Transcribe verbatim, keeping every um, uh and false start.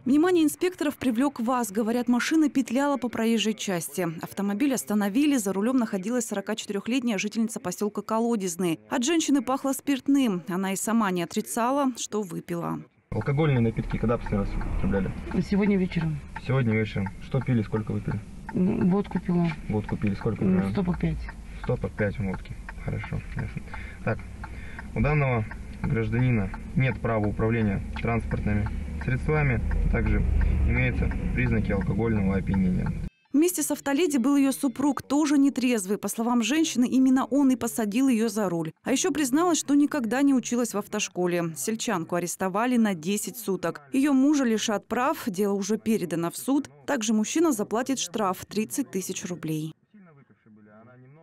Внимание инспекторов привлек ВАЗ. Говорят, машина петляла по проезжей части. Автомобиль остановили. За рулем находилась сорокачетырёхлетняя жительница поселка Колодезный. От женщины пахло спиртным. Она и сама не отрицала, что выпила. Алкогольные напитки когда последний раз употребляли? Сегодня вечером. Сегодня вечером. Что пили, сколько выпили? Водку пила. Водку пили, сколько примерно? Стопок пять. Стопок пять водки. Хорошо, ясно. Так, у данного гражданина нет права управления транспортными средствами, также имеются признаки алкогольного опьянения. Вместе с автоледи был ее супруг, тоже нетрезвый. По словам женщины, именно он и посадил ее за руль. А еще призналась, что никогда не училась в автошколе. Сельчанку арестовали на десять суток. Ее мужа лишат прав, дело уже передано в суд. Также мужчина заплатит штраф тридцать тысяч рублей.